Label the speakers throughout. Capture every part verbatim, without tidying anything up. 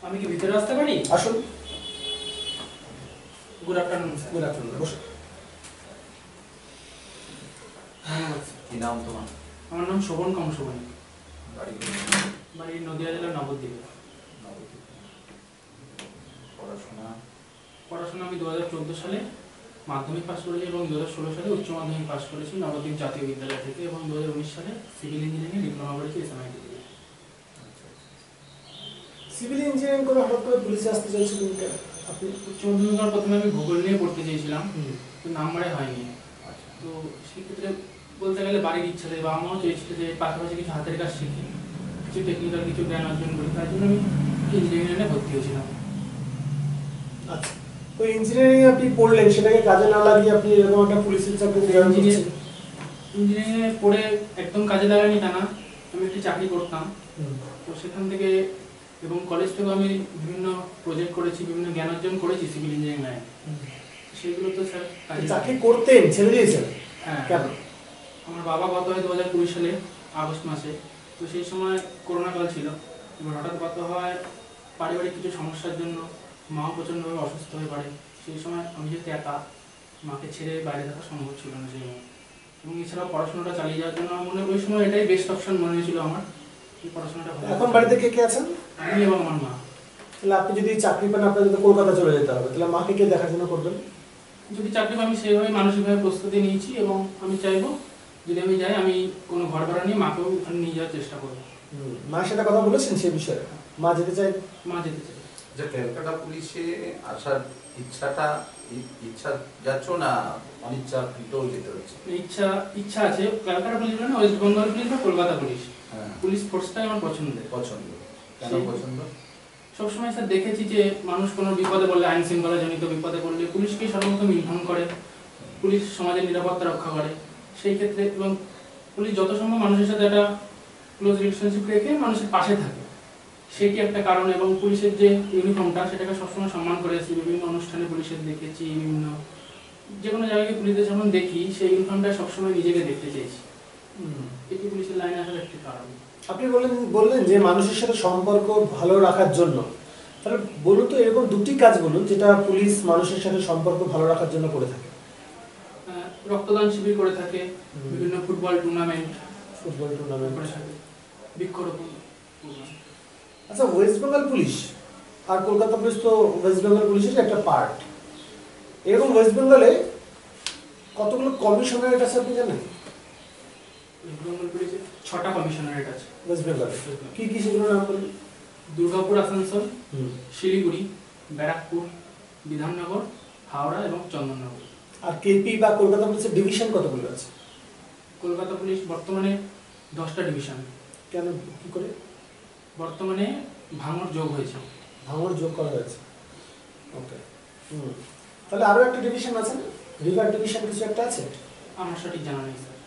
Speaker 1: আমি কি ভিতরে আসতে পারি?
Speaker 2: আসুন।
Speaker 1: Good afternoon sir.
Speaker 2: Good afternoon, বসুন।
Speaker 1: ধন্যবাদ স্যার।
Speaker 3: কি নাম তোমার?
Speaker 1: আমার নাম শোভন কংসবণী,
Speaker 3: বাড়ি
Speaker 1: বাড়ি নদিয়া জেলার নবদ্বীপে।
Speaker 3: পড়াশোনা?
Speaker 1: পড়াশোনা আমি দু হাজার চোদ্দো সালে মাধ্যমিক পাস করেছি এবং দু হাজার ষোলো সালে উচ্চ মাধ্যমিক পাস করেছি নবদ্বীপ জাতীয় বিদ্যালয় থেকে, এবং দু হাজার উনিশ সালে সিভিল ইঞ্জিনিয়ারিং ডিপ্লোমা করেছি এসএমআইটি থেকে।
Speaker 2: সিভিল ইঞ্জিনিয়ারিং করে হঠাৎ করে পুলিশে আসতে চাইছিলেন কেন আপনি?
Speaker 1: উচ্চ মাধ্যমিকের প্রথমে আমি ভূগোল নিয়ে পড়তে চেয়েছিলাম, তো নাম্বারে হয়নি।
Speaker 3: আচ্ছা।
Speaker 1: তো সেক্ষেত্রে বলতে গেলে বাড়ির ইচ্ছা থেকে বাবা মাও চেয়েছিল যে পাশাপাশি কিছু হাতের কাজ শিখি, কিছু টেকনিক্যাল কিছু জ্ঞান অর্জন করি, তাই জন্য আমি ইঞ্জিনিয়ারিংয়ে ভর্তি হয়েছিলাম।
Speaker 2: আচ্ছা, তো ইঞ্জিনিয়ারিং আপনি পড়লেন, সেটাকে কাজে না লাগিয়ে আপনি এরকম একটা পুলিশের চাকরি জয়েন করছেন?
Speaker 1: ইঞ্জিনিয়ারিংয়ে পড়ে একদম কাজে লাগায়নি তা না, আমি একটি চাকরি করতাম, তো সেখান থেকে এবং কলেজ থেকেও আমি বিভিন্ন প্রজেক্ট করেছি, বিভিন্ন জ্ঞান অর্জন করেছি সিভিল ইঞ্জিনিয়ারিং লাইনে, সেগুলো তো স্যার কাজে
Speaker 2: চাকরি করতেন, ছেড়ে দিয়েছেন
Speaker 1: হ্যাঁ।
Speaker 2: কেন?
Speaker 1: আমার বাবা গত হয় দু হাজার কুড়ি সালে আগস্ট মাসে, তো সেই সময় করোনা কাল ছিল, এবার হঠাৎ গত হয় পারিবারিক কিছু সমস্যার জন্য মাও প্রচণ্ডভাবে অসুস্থ হয়ে পড়ে। সেই সময় আমি যেহেতু একা, মাকে ছেড়ে বাইরে থাকা সম্ভব ছিল না সেই সময়, এবং এছাড়াও পড়াশোনাটা চালিয়ে যাওয়ার জন্য আমার মনে হয় ওই সময় এটাই বেস্ট অপশন মনে হয়েছিল আমার, এই পড়াশোনাটা ভালো।
Speaker 2: এখন বাড়িতে কে কে আছেন?
Speaker 1: আমি এবং আমার মা।
Speaker 2: তাহলে আপনি যদি চাকরি পান, আপনার যদি কলকাতা চলে যেতে হবে, তাহলে মাকে কে দেখাশোনা করবেন?
Speaker 1: যদি চাকরি পাই আমি সেইভাবে মানসিকভাবে প্রস্তুতি নিয়েছি, এবং আমি চাইবো যদি আমি যাই আমি কোনো ঘর ভাড়া নিয়ে মাকেও ওখানে নিয়ে যাওয়ার চেষ্টা করবো।
Speaker 2: মায়ের সাথে কথা বলেছেন সে বিষয়ে? মা যেতে চাই?
Speaker 1: মা যেতে চাই।
Speaker 3: যে ক্যালকাটা পুলিশে আসার ইচ্ছাটা ই- ইচ্ছা যাচ্ছ না অনিচ্ছা কৃতও যেতে হচ্ছে?
Speaker 1: ইচ্ছা ইচ্ছা আছে ক্যালকাটা পুলিশ মানে ওয়েস্ট বেঙ্গল পুলিশ বা কলকাতা পুলিশ,
Speaker 3: হ্যাঁ,
Speaker 1: পুলিশ ফোর্সটাই আমার পছন্দের।
Speaker 3: পছন্দ। কেন
Speaker 1: সেই-
Speaker 3: পছন্দ?
Speaker 1: সবসময় স্যার দেখেছি যে মানুষ কোনো বিপদে পড়লে, আইন শৃঙ্খলা জনিত বিপদে পড়লে পুলিশকেই সর্বপ্রথম ইনফর্ম করে, পুলিশ সমাজের নিরাপত্তা রক্ষা করে সেই ক্ষেত্রে, এবং পুলিশ যত সম্ভব মানুষের সাথে একটা ক্লোজ রিলেশনশিপ রেখে মানুষের পাশে থাকে, সেটি একটা কারণ। এবং পুলিশের যে ইউনিফর্মটা সেটাকে সবসময় সম্মান করে আসছি, বিভিন্ন অনুষ্ঠানে পুলিশের দেখেছি, বিভিন্ন যে কোনো জায়গায় পুলিশদের যখন দেখি সেই ইউনিফর্মটা সবসময় নিজেকে দেখতে চেয়েছি, এটি পুলিশের লাইনে আসার একটি কারণ।
Speaker 2: আপনি বললেন বললেন যে মানুষের সাথে সম্পর্ক ভালো রাখার জন্য, তাহলে বলুন তো এরকম দুটি কাজ বলুন যেটা পুলিশ মানুষের সাথে সম্পর্ক ভালো রাখার জন্য করে থাকে।
Speaker 1: আহ, রক্তদান শিবির করে থাকে, বিভিন্ন ফুটবল টুর্নামেন্ট
Speaker 2: ফুটবল টুর্নামেন্ট
Speaker 1: করে থাকে, বৃক্ষরোপণ program।
Speaker 2: আচ্ছা, ওয়েস্ট বেঙ্গল পুলিশ আর কলকাতা পুলিশ তো ওয়েস্ট বেঙ্গল পুলিশের একটা পার্ট। এরকম ওয়েস্ট বেঙ্গলে কতগুলো কমিশনারেট আছে আপনি জানেন?
Speaker 1: ওয়েস্ট বেঙ্গল পুলিশের ছটা কমিশনারেট আছে।
Speaker 2: ওয়েস্ট বেঙ্গলে কি কি সেগুলো নাম বলুন?
Speaker 1: দুর্গাপুর, আসানসোল, শিলিগুড়ি, ব্যারাকপুর, বিধাননগর, হাওড়া এবং চন্দননগর।
Speaker 2: আর কেপি বা কলকাতা পুলিশের ডিভিশন কতগুলো আছে?
Speaker 1: কলকাতা পুলিশ বর্তমানে দশটা ডিভিশন।
Speaker 2: কেন, কি করে?
Speaker 1: বর্তমানে ভাঙর যোগ হয়েছে।
Speaker 2: ভাঙর যোগ করা হয়েছে, ওকে। হুম, তাহলে আরও একটা ডিভিশন আছে না? রিভার ডিভিশন কিছু একটা আছে?
Speaker 1: আমার সঠিক জানা নেই স্যার।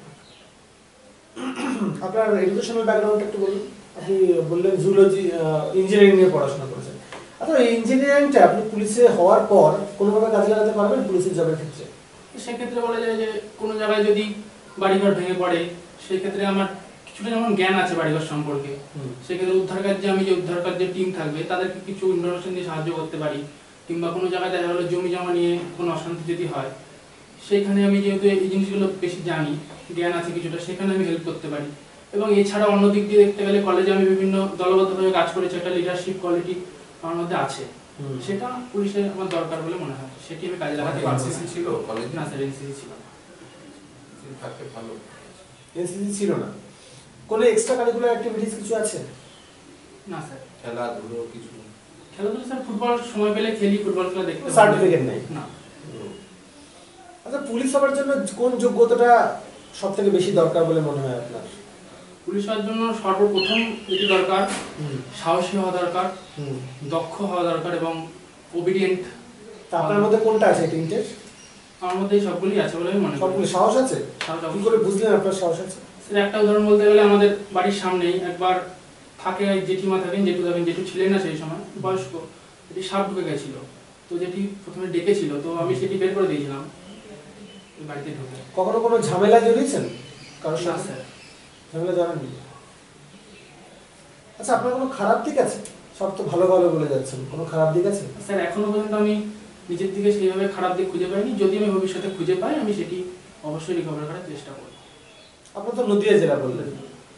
Speaker 2: আপনার এডুকেশনাল ব্যাকগ্রাউন্ড একটু বলুন। আপনি বললেন জুলজি ইঞ্জিনিয়ারিং নিয়ে পড়াশোনা করেছেন। আচ্ছা, এই ইঞ্জিনিয়ারিংটা আপনি পুলিশে হওয়ার পর কোনোভাবে কাজে লাগাতে পারবেন পুলিশের জবের ক্ষেত্রে?
Speaker 1: সেক্ষেত্রে বলা যায় যে কোনো জায়গায় যদি বাড়িঘর ভেঙে পড়ে, সেক্ষেত্রে আমার কিছুটা যেমন জ্ঞান আছে বাড়িঘর সম্পর্কে, সেক্ষেত্রে উদ্ধার কার্যে আমি যে উদ্ধার কার্যের টিম থাকবে তাদেরকে কিছু ইনফরমেশন দিয়ে সাহায্য করতে পারি, কিংবা কোনো জায়গায় দেখা গেলো জমি জমা নিয়ে কোনো অশান্তি যদি হয়, সেইখানে আমি যেহেতু এই জিনিসগুলো বেশি জানি, জ্ঞান আছে কিছুটা, সেখানে আমি হেল্প করতে পারি। এবং এছাড়া অন্য দিক দিয়ে দেখতে গেলে কলেজে আমি বিভিন্ন দলবদ্ধভাবে কাজ করেছি, একটা লিডারশিপ কোয়ালিটি আমার মধ্যে আছে, সেটা পুলিশে আমার দরকার বলে মনে হয়, সেটি আমি কাজে লাগাতে পারবো।
Speaker 3: এনসিসি ছিল কলেজে?
Speaker 1: না স্যার, এনসিসি ছিল না।
Speaker 3: থাকতে ভালো।
Speaker 2: এনসিসি ছিল না? কোনো এক্সট্রা কারিকুলার অ্যাক্টিভিটিস কিছু আছে?
Speaker 1: না স্যার।
Speaker 3: খেলাধুলো কিছু?
Speaker 1: খেলাধুলা স্যার ফুটবল সময় পেলে খেলি, ফুটবল খেলা দেখতে পারি।
Speaker 2: সার্টিফিকেট নেই?
Speaker 1: না।
Speaker 2: আচ্ছা, পুলিশ হওয়ার জন্য কোন যোগ্যতাটা সব থেকে বেশি দরকার বলে মনে হয় আপনার?
Speaker 1: পুলিশ হওয়ার জন্য সর্বপ্রথম যেটি দরকার, সাহসী হওয়া দরকার, দক্ষ হওয়া দরকার এবং ওবিডিয়েন্ট।
Speaker 2: তা আপনার মধ্যে কোনটা আছে তিনটে?
Speaker 1: আমার মধ্যে এই সবগুলি আছে বলে আমি মনে করি।
Speaker 2: সবগুলো সাহস আছে?
Speaker 1: সাহস
Speaker 2: কি
Speaker 1: অবশ্যই।
Speaker 2: করে বুঝলেন আপনার সাহস আছে?
Speaker 1: স্যার একটা উদাহরণ বলতে গেলে আমাদের বাড়ির সামনেই একবার থাকে জেঠিমা থাকেন, জেঠু থাকেন, জেঠু ছিলেন না সেই সময়, বয়স্ক, যেটি সাপ ঢুকে গেছিল, তো যেটি প্রথমে ডেকেছিল, তো আমি সেটি বের করে দিয়েছিলাম ওই বাড়িতে ঢুকে।
Speaker 2: কখনো কোনো ঝামেলা জড়িয়েছেন কারোর
Speaker 1: না
Speaker 2: সাথে?
Speaker 1: স্যার।
Speaker 2: ঝামেলা জানেননি? আচ্ছা, আপনার কোনো খারাপ দিক আছে? সব তো ভালো ভালো বলে যাচ্ছেন, কোনো খারাপ দিক আছে?
Speaker 1: স্যার এখনো পর্যন্ত আমি নিজের দিকে সেইভাবে খারাপ দিক খুঁজে পাইনি, যদি আমি ভবিষ্যতে খুঁজে পাই আমি সেটি অবশ্যই রিকভার করার চেষ্টা করব।
Speaker 2: আপনার তো নদিয়া জেলা বললেন,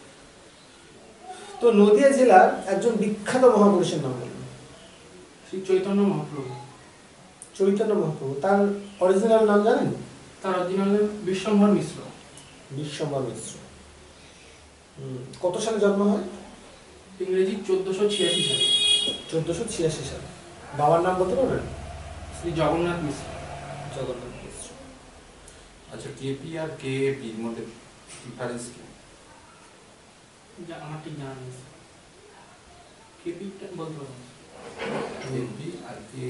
Speaker 2: তো নদিয়া জেলার একজন বিখ্যাত মহাপুরুষের নাম বলুন।
Speaker 1: শ্রী চৈতন্য মহাপ্রভু।
Speaker 2: চৈতন্য মহাপ্রভু, তার অরিজিনাল নাম জানেন?
Speaker 1: তার অরিজিনাল নাম বিশ্বম্ভর মিশ্র।
Speaker 2: বিশ্বম্ভর মিশ্র। হুম, কত সালে জন্ম হয়?
Speaker 1: ইংরেজি চোদ্দশো ছিয়াশি সালে।
Speaker 2: চোদ্দশো ছিয়াশি সালে। বাবার নাম বলতে পারবেন?
Speaker 1: শ্রী জগন্নাথ মিশ্র।
Speaker 2: জগন্নাথ মিশ্র।
Speaker 3: আচ্ছা, কেপি আর কে পির মধ্যে ডিফারেন্স কি?
Speaker 1: যা আমার ঠিক জানা নেই স্যার, কেপিটা বলতে পারবো না।
Speaker 3: কেপি আর কে।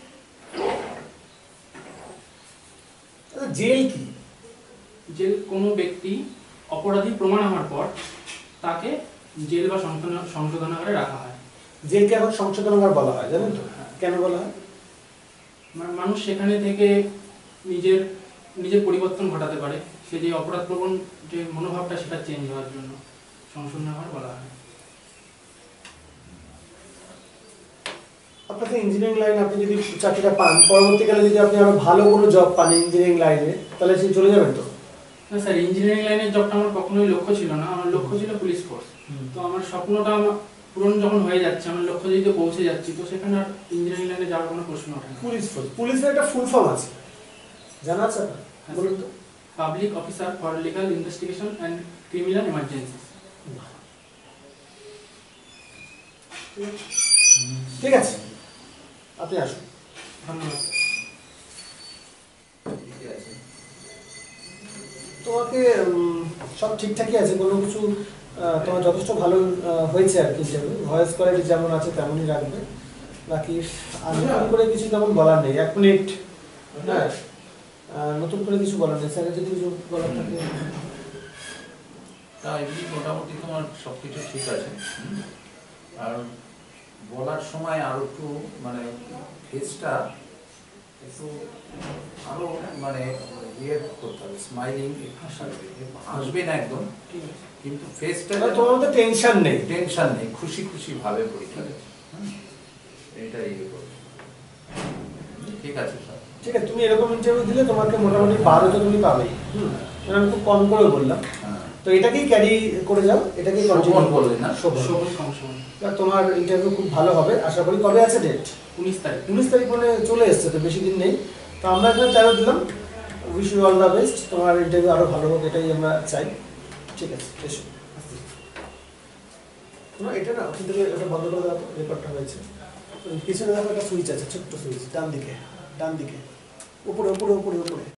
Speaker 2: আচ্ছা, জেল কি?
Speaker 1: জেল কোনো ব্যক্তি অপরাধী প্রমাণ হওয়ার পর তাকে জেল বা সংশোধন- সংশোধনাগারে রাখা হয়।
Speaker 2: জেলকে এখন সংশোধনাগার বলা হয়, জানেন তো কেন বলা হয়?
Speaker 1: মা- মানুষ সেখানে থেকে নিজের নিজের পরিবর্তন ঘটাতে পারে, সে যে অপরাধ প্রবণ যে মনোভাবটা সেটা চেঞ্জ হওয়ার জন্য সংশোধনাগার বলা হয়।
Speaker 2: আপনাকে ইঞ্জিনিয়ারিং লাইনে আপনি যদি চাকরিটা পান, পরবর্তীকালে যদি আপনি আরো ভালো কোনো জব পান ইঞ্জিনিয়ারিং লাইনে, তাহলে সে চলে যাবেন তো?
Speaker 1: না স্যার, ইঞ্জিনিয়ারিং লাইনের জবটা আমার কখনোই লক্ষ্য ছিল না, আমার লক্ষ্য ছিল পুলিশ ফোর্স। তো আমার স্বপ্নটা আমার পূরণ যখন হয়ে যাচ্ছে, আমার লক্ষ্য যদি পৌঁছে যাচ্ছি, তো সেখানে আর ইঞ্জিনিয়ারিং লাইনে যাওয়ার কোনো প্রশ্ন ওঠে না।
Speaker 2: পুলিশ ফোর্স, পুলিশের একটা ফুল ফর্ম আছে, জানা আছে আপনার? বলুন তো।
Speaker 1: Public officer for legal investigation and criminal emergency.
Speaker 2: ঠিক আছে, আপনি আসুন।
Speaker 1: ধন্যবাদ স্যার।
Speaker 3: ঠিক আছে।
Speaker 2: তোমাকে উম, সব ঠিকঠাকই আছে, কোনো কিছু আহ, তোমার যথেষ্ট ভালো আহ, হয়েছে আর কি। ভয়েস কোয়ালিটি যেমন আছে তেমনই রাখবে, বাকি আর নতুন করে কিছু তেমন বলার নেই। এক মিনিট, হ্যাঁ, আহ, নতুন করে কিছু বলার নেই। স্যারের যদি কিছু বলার থাকে।
Speaker 3: তা এমনি মোটামুটি তোমার সব কিছু ঠিক আছে। হুম। আর বলার সময় আরো একটু মানে ফেসটা একটু আরো মানে ইয়ে করতে হবে, স্মাইলিং হাসবে না একদম,
Speaker 1: ঠিক আছে।
Speaker 3: কিন্তু ফেসটা
Speaker 2: মানে তোমার মধ্যে টেনশন নেই।
Speaker 3: টেনশন নেই, খুশি খুশি ভাবে পরীক্ষা দেবে। এটা ইয়ে করবে। ঠিক আছে স্যার।
Speaker 2: ঠিক আছে, তুমি এরকম ইন্টারভিউ দিলে তোমাকে মোটামুটি বারো তো তুমি পাবেই। হুম, মানে আমি খুব কম করে বললাম,
Speaker 3: হ্যাঁ।
Speaker 2: তো এটাকেই ক্যারি করে যাও, এটাকেই
Speaker 3: শোভন
Speaker 2: কন্টিনিউ
Speaker 3: বললেন না?
Speaker 2: শোভন।
Speaker 1: শোভন কংসন।
Speaker 2: তা তোমার ইন্টারভিউ খুব ভালো হবে আশা করি। কবে আছে ডেট?
Speaker 1: উনিশ তারিখ।
Speaker 2: উনিশ তারিখ মানে চলে এসছে, তো বেশি দিন নেই। তো আমরা এখানে তেরো দিলাম। Wish you all the best, তোমার ইন্টারভিউ আরো ভালো হোক, এটাই আমরা চাই। ঠিক আছে, এসো। না, এটা না, ওখান থেকে ওটা বন্ধ করে দেওয়া, রেকর্ডটা হয়েছে। পিছনে দেখো একটা সুইচ আছে, ছোট্ট সুইচ, ডান দিকে, ডান দিকে, উপরে উপরে উপরে উপরে।